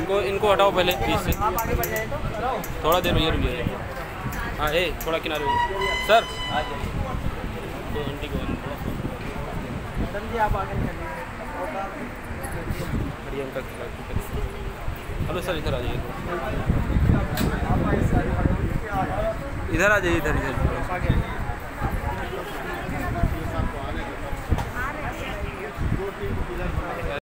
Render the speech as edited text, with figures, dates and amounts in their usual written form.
इनको हटाओ पहले बीच से, थोड़ा देर भैया रुक जाइए। हाँ थोड़ा किनारे सर, तो आंटी को प्रियंका, हेलो सर इधर आ जाइए, इधर आ जाइए, इधर